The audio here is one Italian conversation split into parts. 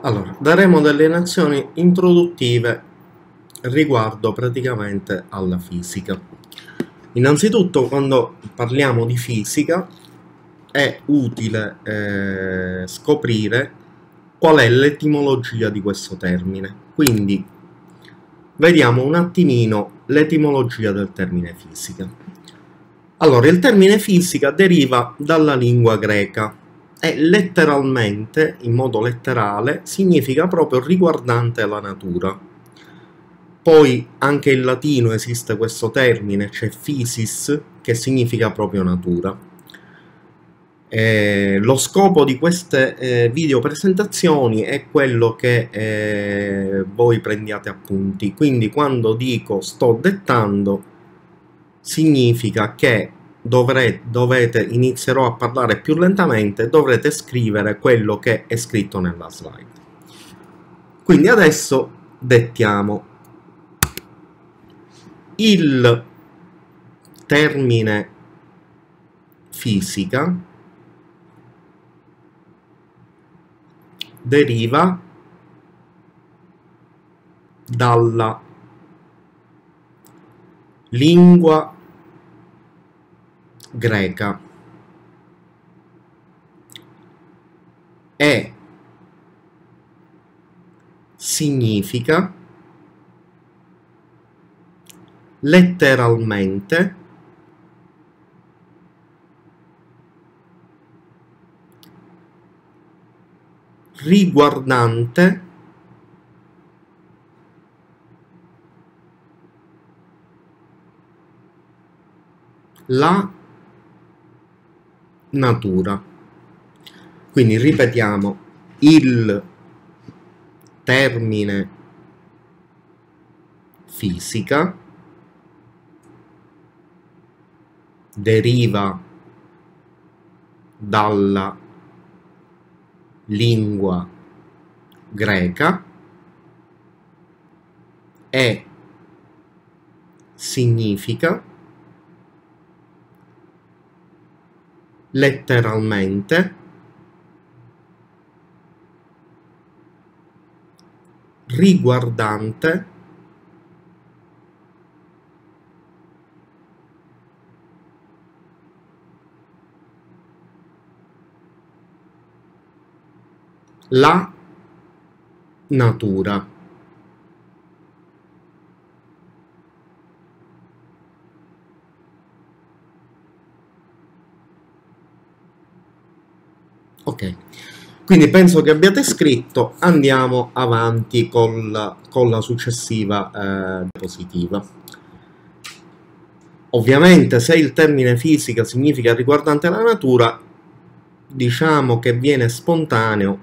Allora, daremo delle nozioni introduttive riguardo praticamente alla fisica. Innanzitutto, quando parliamo di fisica, è utile scoprire qual è l'etimologia di questo termine. Quindi, vediamo un attimino l'etimologia del termine fisica. Allora, il termine fisica deriva dalla lingua greca e letteralmente, in modo letterale, significa proprio riguardante la natura. Poi anche in latino esiste questo termine, c'è physis, che significa proprio natura. Lo scopo di queste video presentazioni è quello che voi prendiate appunti, quindi quando dico sto dettando significa che inizierò a parlare più lentamente, dovrete scrivere quello che è scritto nella slide. Quindi adesso dettiamo. Il termine fisica deriva dalla lingua greca e significa letteralmente riguardante la natura. Quindi ripetiamo, il termine fisica deriva dalla lingua greca e significa letteralmente riguardante la natura. Ok, quindi penso che abbiate scritto, andiamo avanti con la successiva diapositiva. Ovviamente se il termine fisica significa riguardante la natura, diciamo che viene spontaneo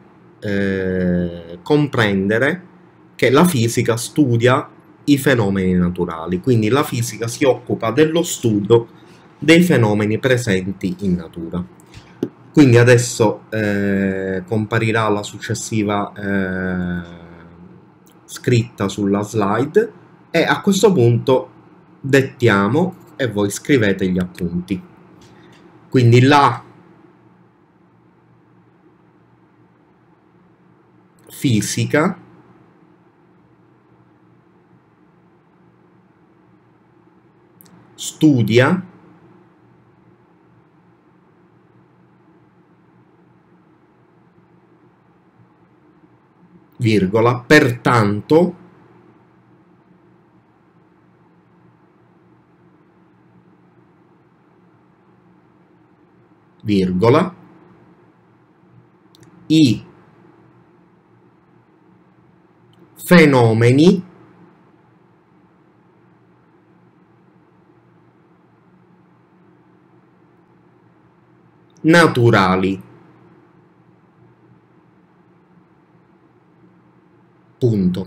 comprendere che la fisica studia i fenomeni naturali, quindi la fisica si occupa dello studio dei fenomeni presenti in natura. Quindi adesso comparirà la successiva scritta sulla slide e a questo punto dettiamo e voi scrivete gli appunti. Quindi la fisica studia virgola, pertanto virgola, i fenomeni naturali. Punto.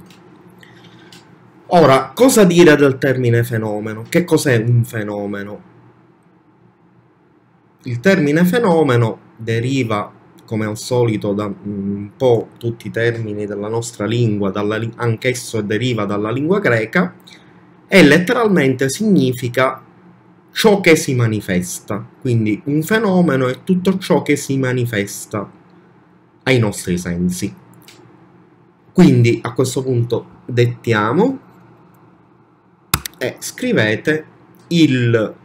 Ora, cosa dire del termine fenomeno? Che cos'è un fenomeno? Il termine fenomeno deriva, come al solito, da un po' tutti i termini della nostra lingua, anch'esso deriva dalla lingua greca, e letteralmente significa ciò che si manifesta. Quindi un fenomeno è tutto ciò che si manifesta ai nostri sensi. Quindi a questo punto dettiamo e scrivete il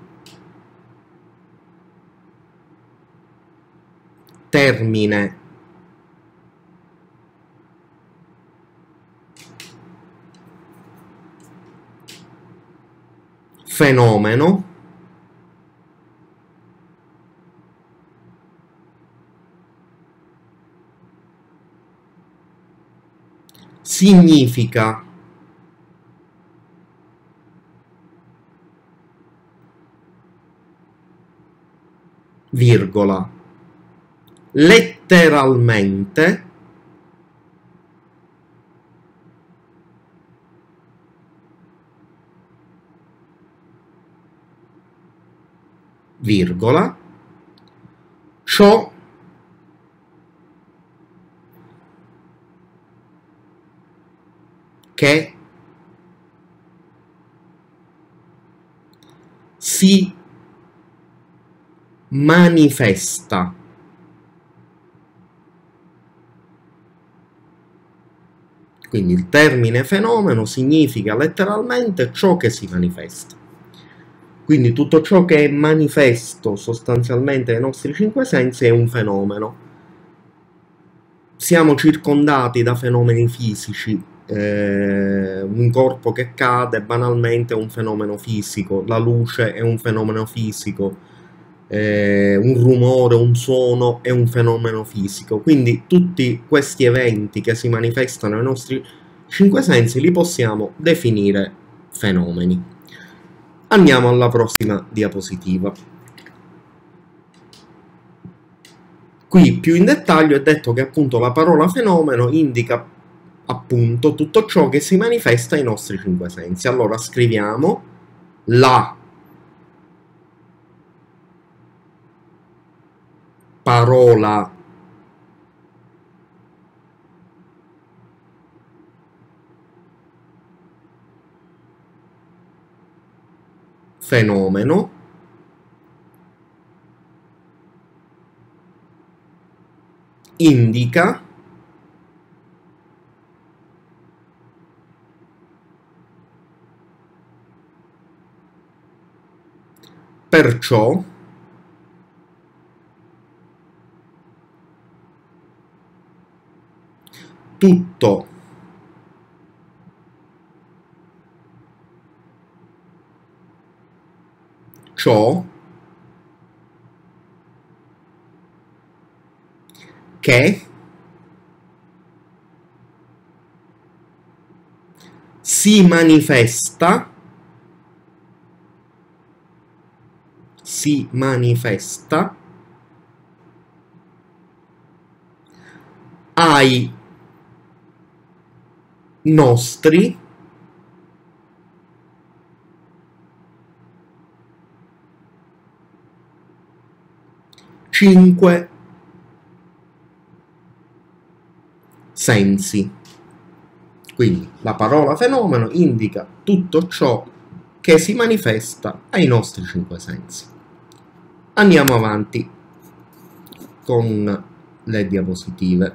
termine fenomeno significa virgola letteralmente virgola ciò che si manifesta. Quindi il termine fenomeno significa letteralmente ciò che si manifesta. Quindi tutto ciò che è manifesto sostanzialmente ai nostri cinque sensi è un fenomeno. Siamo circondati da fenomeni fisici. Un corpo che cade banalmente è un fenomeno fisico, la luce è un fenomeno fisico, un rumore, un suono è un fenomeno fisico. Quindi tutti questi eventi che si manifestano ai nostri cinque sensi li possiamo definire fenomeni. Andiamo alla prossima diapositiva. Qui più in dettaglio è detto che appunto la parola fenomeno indica appunto tutto ciò che si manifesta ai nostri cinque sensi. Allora scriviamo la parola fenomeno indica perciò tutto ciò che si manifesta ai nostri cinque sensi. Quindi la parola fenomeno indica tutto ciò che si manifesta ai nostri cinque sensi. Andiamo avanti con le diapositive.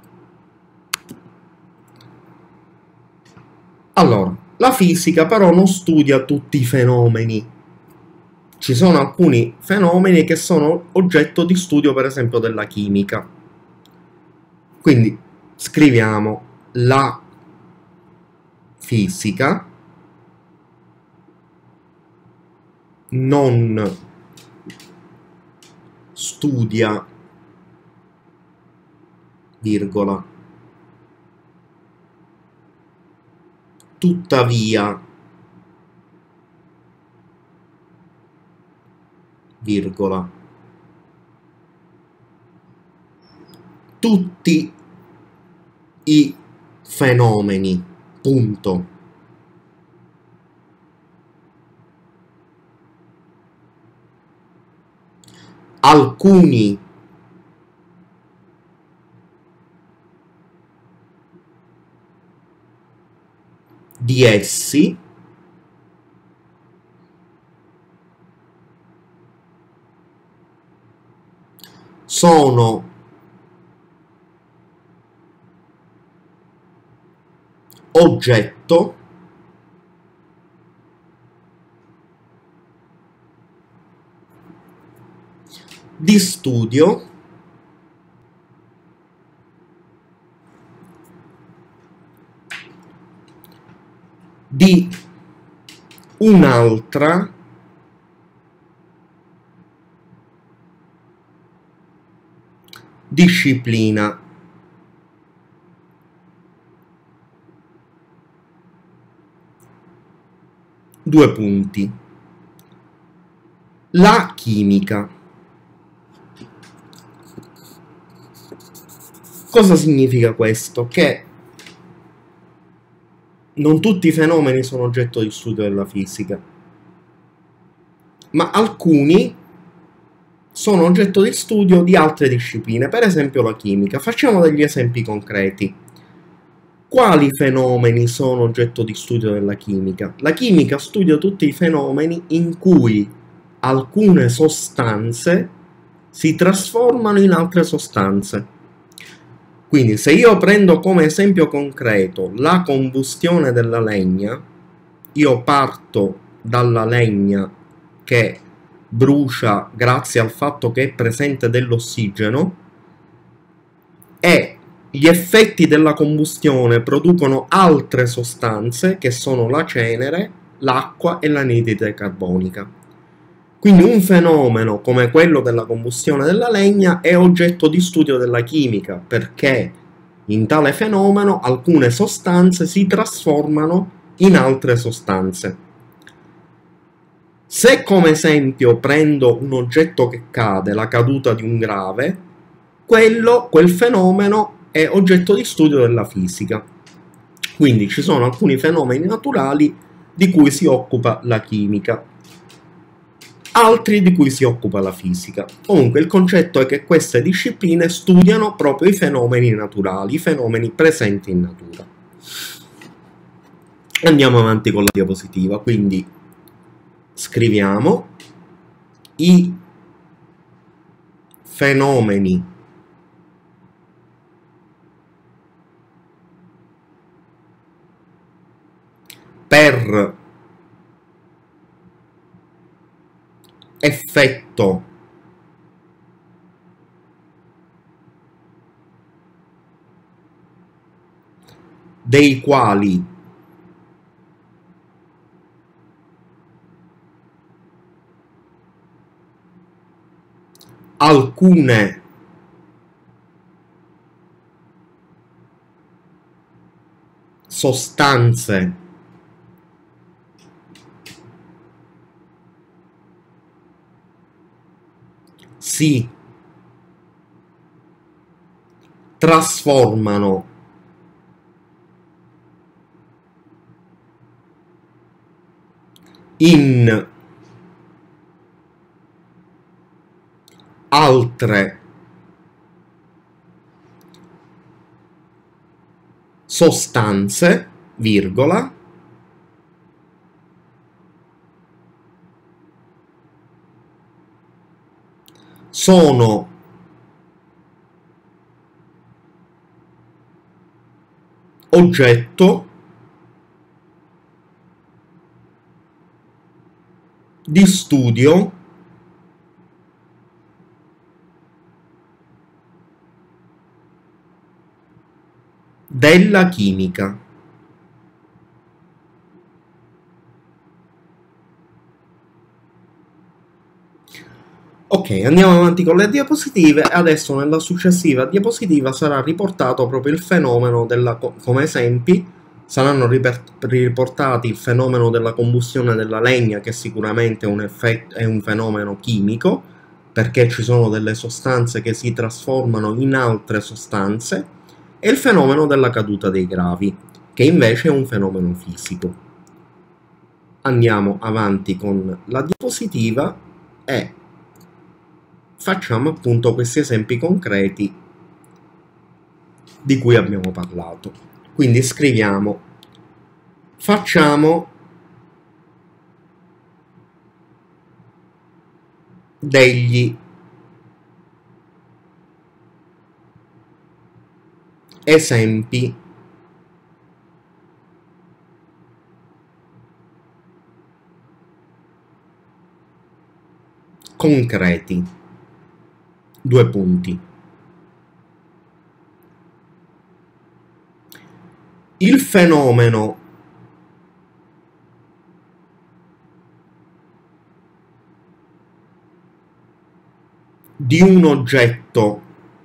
Allora, la fisica però non studia tutti i fenomeni. Ci sono alcuni fenomeni che sono oggetto di studio, per esempio, della chimica. Quindi scriviamo la fisica non studia, virgola, tuttavia, virgola, tutti i fenomeni, punto. Alcuni di essi sono oggetto di studio di un'altra disciplina. Due punti. La chimica. Cosa significa questo? Che non tutti i fenomeni sono oggetto di studio della fisica, ma alcuni sono oggetto di studio di altre discipline, per esempio la chimica. Facciamo degli esempi concreti. Quali fenomeni sono oggetto di studio della chimica? La chimica studia tutti i fenomeni in cui alcune sostanze si trasformano in altre sostanze. Quindi se io prendo come esempio concreto la combustione della legna, io parto dalla legna che brucia grazie al fatto che è presente dell'ossigeno e gli effetti della combustione producono altre sostanze che sono la cenere, l'acqua e l'anidride carbonica. Quindi un fenomeno come quello della combustione della legna è oggetto di studio della chimica, perché in tale fenomeno alcune sostanze si trasformano in altre sostanze. Se come esempio prendo un oggetto che cade, la caduta di un grave, quel fenomeno è oggetto di studio della fisica. Quindi ci sono alcuni fenomeni naturali di cui si occupa la chimica, altri di cui si occupa la fisica. Comunque il concetto è che queste discipline studiano proprio i fenomeni naturali, i fenomeni presenti in natura. Andiamo avanti con la diapositiva, quindi scriviamo i fenomeni per effetto dei quali alcune sostanze si trasformano in altre sostanze, virgola, sono oggetto di studio della chimica. Ok, andiamo avanti con le diapositive. Adesso nella successiva diapositiva sarà riportato proprio il fenomeno come esempi saranno riportati il fenomeno della combustione della legna, che sicuramente è un fenomeno chimico, perché ci sono delle sostanze che si trasformano in altre sostanze, e il fenomeno della caduta dei gravi, che invece è un fenomeno fisico. Andiamo avanti con la diapositiva e facciamo appunto questi esempi concreti di cui abbiamo parlato. Quindi scriviamo, facciamo degli esempi concreti. Due punti. Il fenomeno di un oggetto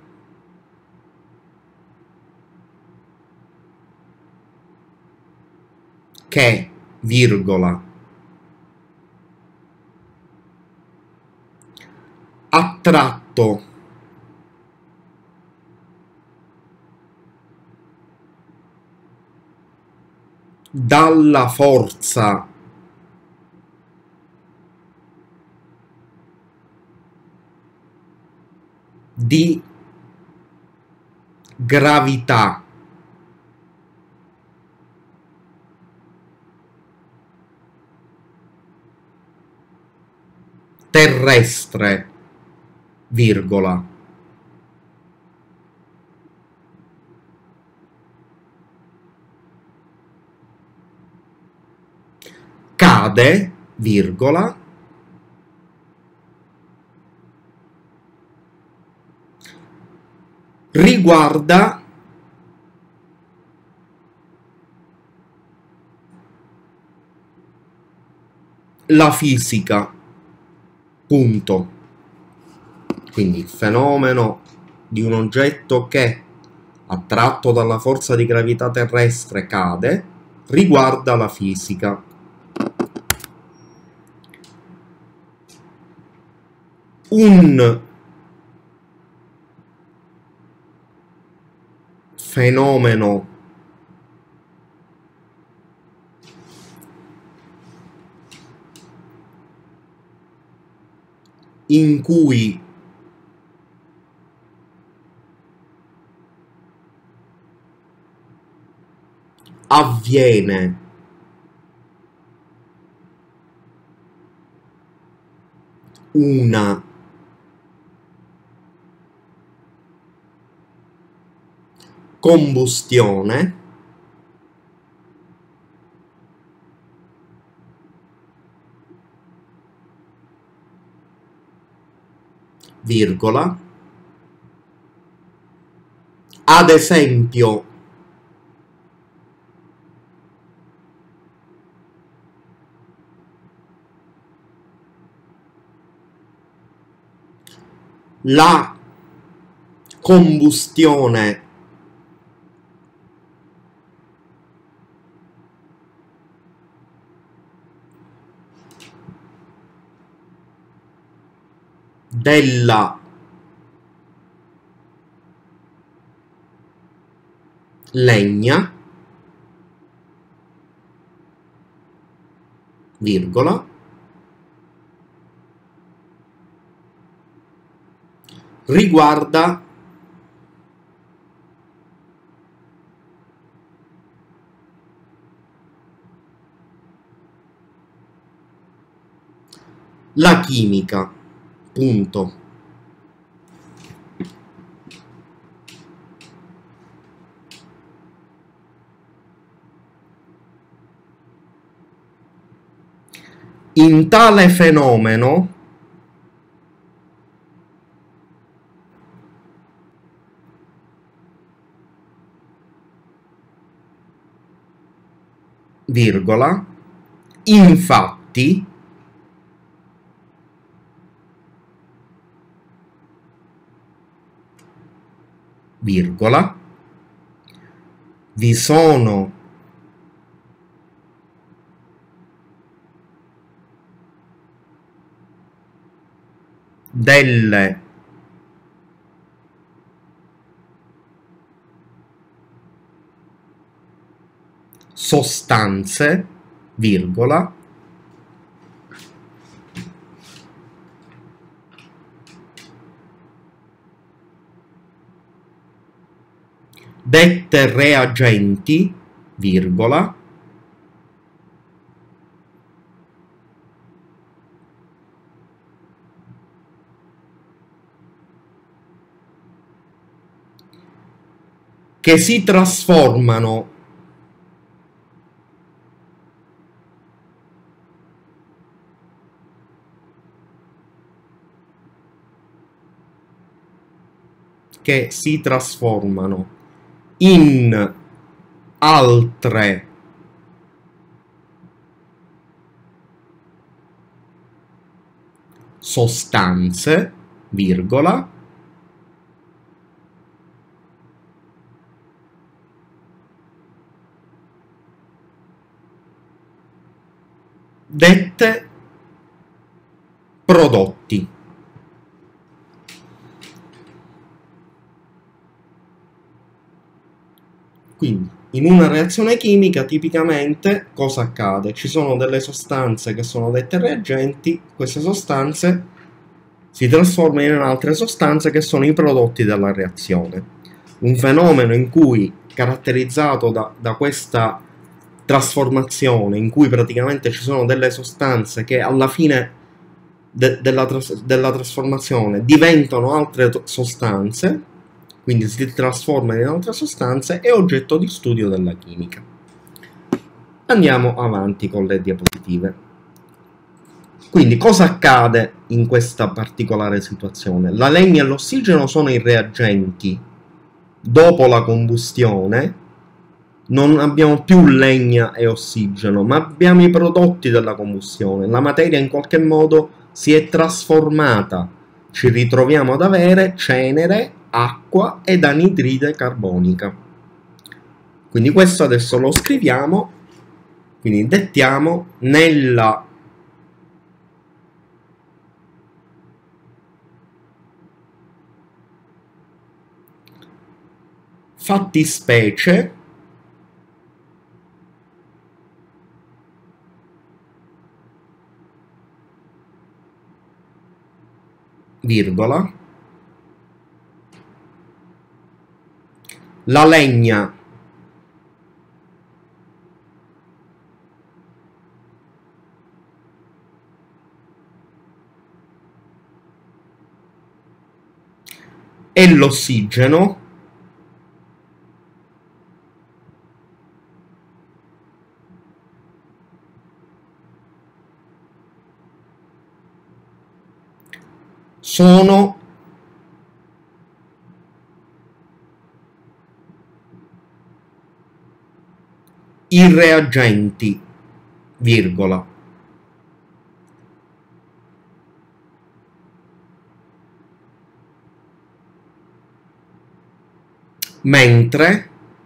che, virgola, attratto dalla forza di gravità terrestre, virgola, cade, virgola, riguarda la fisica, punto. Quindi il fenomeno di un oggetto che, attratto dalla forza di gravità terrestre, cade, riguarda la fisica. Un fenomeno in cui avviene una combustione, virgola, ad esempio la combustione della legna, virgola, riguarda la chimica, punto. In tale fenomeno virgola, infatti virgola, vi sono delle sostanze, virgola, dette reagenti, virgola, che si trasformano che si trasformano in altre sostanze, virgola, dette prodotti. Quindi, in una reazione chimica, tipicamente, cosa accade? Ci sono delle sostanze che sono dette reagenti, queste sostanze si trasformano in altre sostanze che sono i prodotti della reazione. Un fenomeno in cui, caratterizzato da questa trasformazione, in cui praticamente ci sono delle sostanze che alla fine della trasformazione diventano altre sostanze, quindi si trasformano in altre sostanze, è oggetto di studio della chimica. Andiamo avanti con le diapositive. Quindi cosa accade in questa particolare situazione? La legna e l'ossigeno sono i reagenti. Dopo la combustione non abbiamo più legna e ossigeno, ma abbiamo i prodotti della combustione. La materia in qualche modo si è trasformata. Ci ritroviamo ad avere cenere, acqua ed anidride carbonica. Quindi questo adesso lo scriviamo, quindi dettiamo nella fattispecie virgola la legna e l'ossigeno sono i reagenti, virgola. Mentre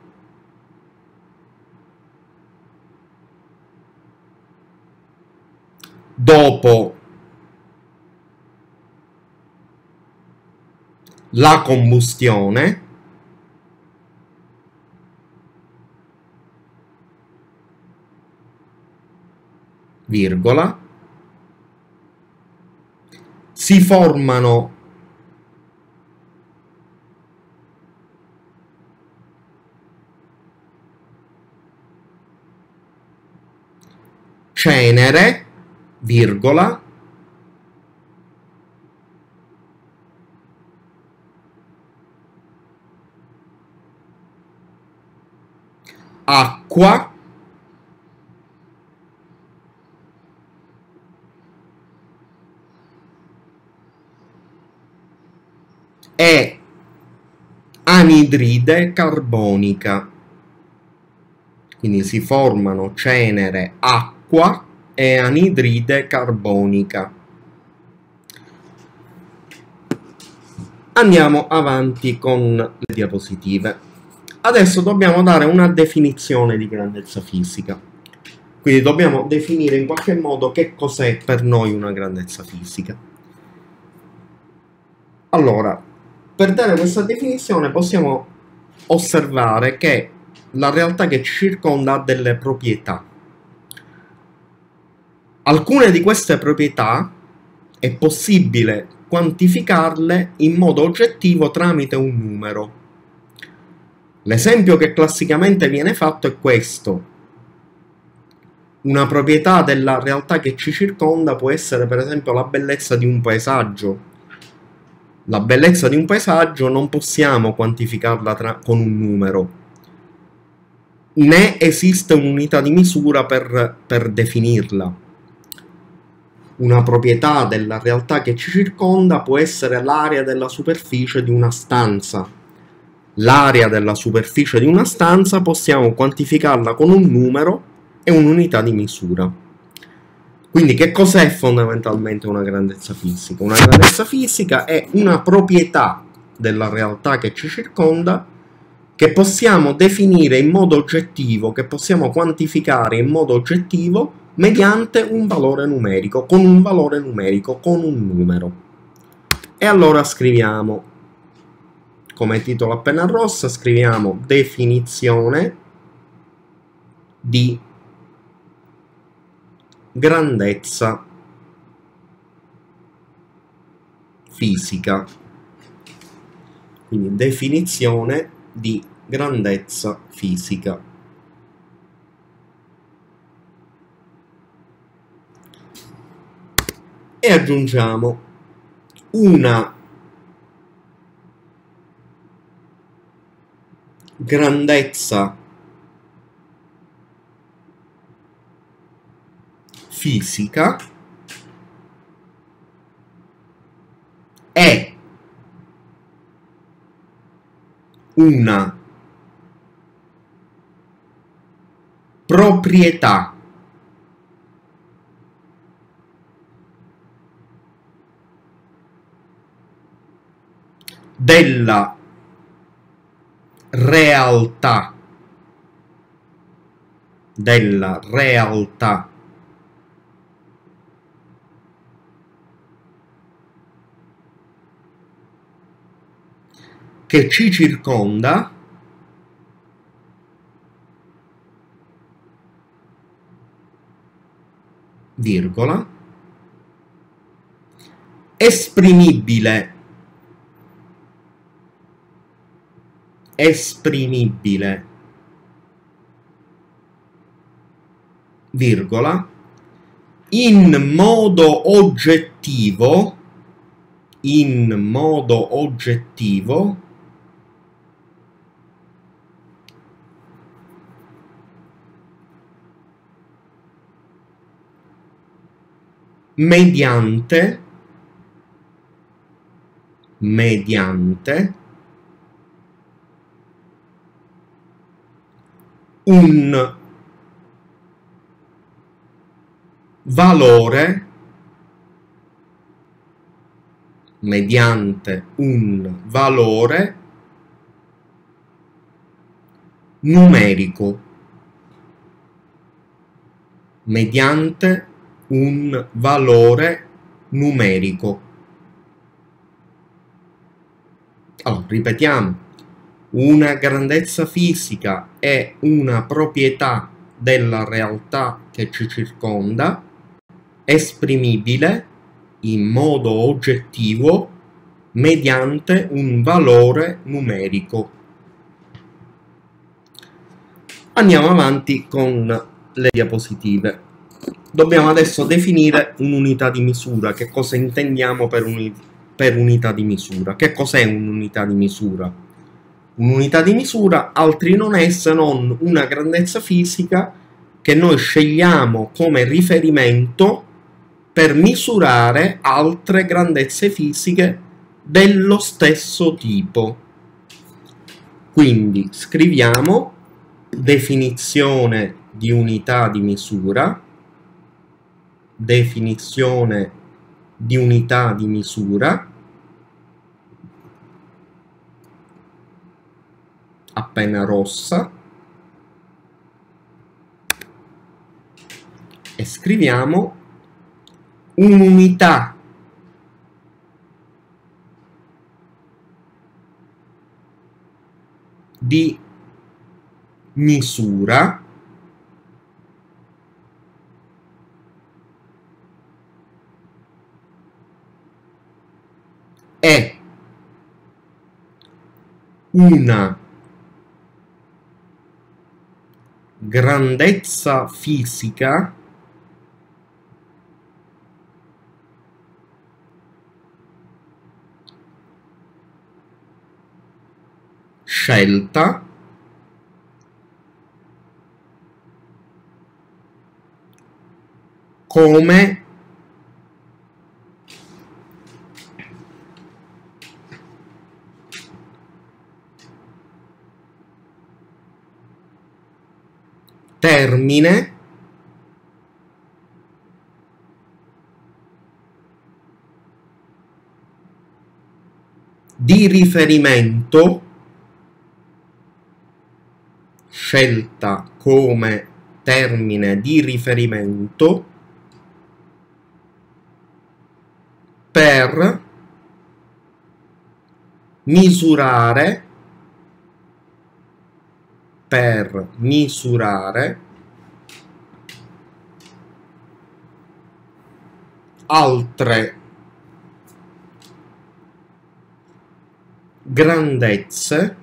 dopo la combustione virgola si formano cenere, virgola, acqua e anidride carbonica. Quindi si formano cenere, acqua e anidride carbonica. Andiamo avanti con le diapositive. Adesso dobbiamo dare una definizione di grandezza fisica. Quindi dobbiamo definire in qualche modo che cos'è per noi una grandezza fisica. Allora, per dare questa definizione possiamo osservare che la realtà che ci circonda ha delle proprietà. Alcune di queste proprietà è possibile quantificarle in modo oggettivo tramite un numero. L'esempio che classicamente viene fatto è questo. Una proprietà della realtà che ci circonda può essere per esempio la bellezza di un paesaggio. La bellezza di un paesaggio non possiamo quantificarla con un numero, né esiste un'unità di misura per definirla. Una proprietà della realtà che ci circonda può essere l'area della superficie di una stanza. L'area della superficie di una stanza possiamo quantificarla con un numero e un'unità di misura. Quindi che cos'è fondamentalmente una grandezza fisica? Una grandezza fisica è una proprietà della realtà che ci circonda che possiamo definire in modo oggettivo, che possiamo quantificare in modo oggettivo mediante un valore numerico, con un valore numerico, con un numero. E allora scriviamo, come titolo a penna rossa, scriviamo definizione di grandezza fisica. Quindi definizione di grandezza fisica. E aggiungiamo una grandezza fisica è una proprietà della realtà che ci circonda virgola esprimibile virgola in modo oggettivo mediante un valore numerico, mediante un valore numerico. Allora, ripetiamo, una grandezza fisica è una proprietà della realtà che ci circonda, esprimibile in modo oggettivo mediante un valore numerico. Andiamo avanti con le diapositive. Dobbiamo adesso definire un'unità di misura. Che cosa intendiamo per unità di misura? Che cos'è un'unità di misura? Un'unità di misura altri non è se non una grandezza fisica che noi scegliamo come riferimento per misurare altre grandezze fisiche dello stesso tipo. Quindi scriviamo definizione di unità di misura, definizione di unità di misura, a penna rossa, e scriviamo un'unità di misura è una grandezza fisica scelta come termine di riferimento scelta come termine di riferimento per misurare altre grandezze,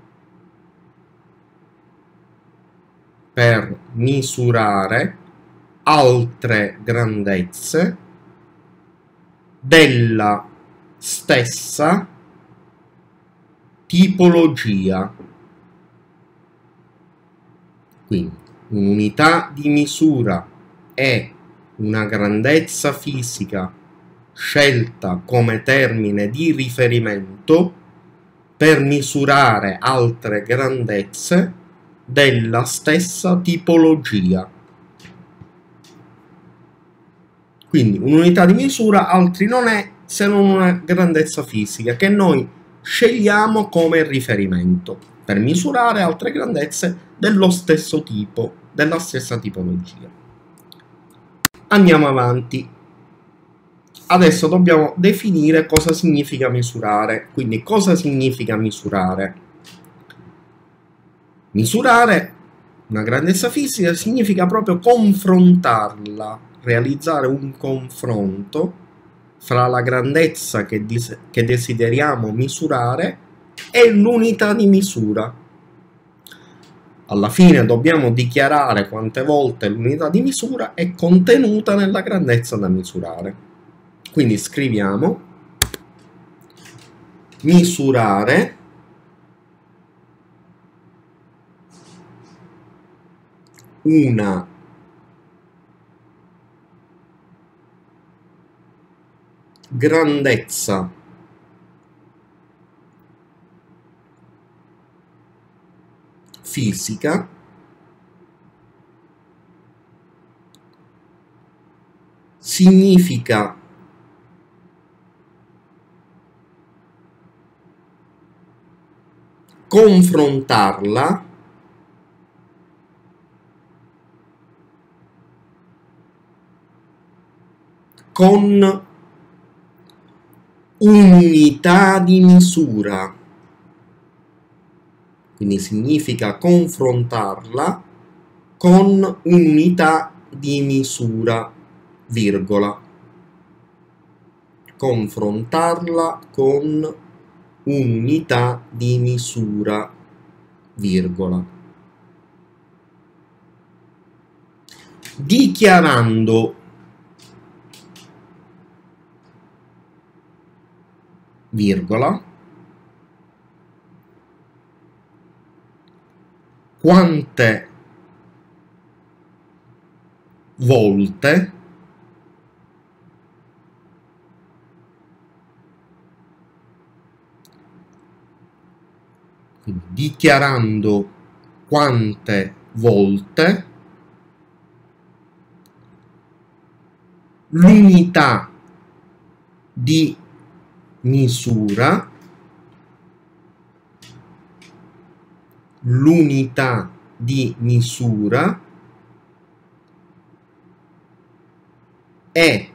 della stessa tipologia. Quindi un'unità di misura è una grandezza fisica scelta come termine di riferimento per misurare altre grandezze della stessa tipologia. Quindi un'unità di misura altri non è se non una grandezza fisica che noi scegliamo come riferimento per misurare altre grandezze dello stesso tipo, della stessa tipologia. Andiamo avanti. Adesso dobbiamo definire cosa significa misurare. Quindi cosa significa misurare? Misurare una grandezza fisica significa proprio confrontarla, realizzare un confronto fra la grandezza che desideriamo misurare e l'unità di misura. Alla fine dobbiamo dichiarare quante volte l'unità di misura è contenuta nella grandezza da misurare. Quindi scriviamo misurare una grandezza fisica significa confrontarla con un'unità di misura. Quindi significa confrontarla con un'unità di misura, virgola. Confrontarla con un'unità di misura, virgola. Dichiarando, virgola, quante volte quindi dichiarando quante volte l'unità di misura è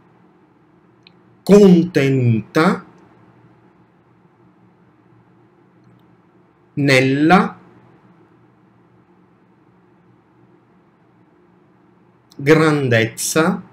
contenuta nella grandezza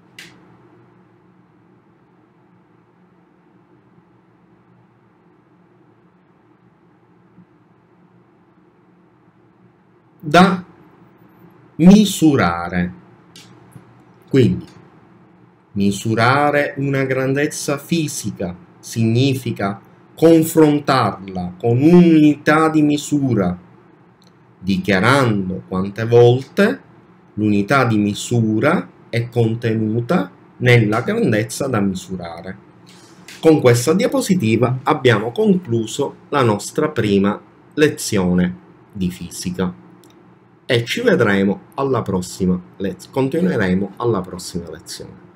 da misurare. Quindi misurare una grandezza fisica significa confrontarla con un'unità di misura, dichiarando quante volte l'unità di misura è contenuta nella grandezza da misurare. Con questa diapositiva abbiamo concluso la nostra prima lezione di fisica. e ci vedremo alla prossima lezione. Continueremo alla prossima lezione.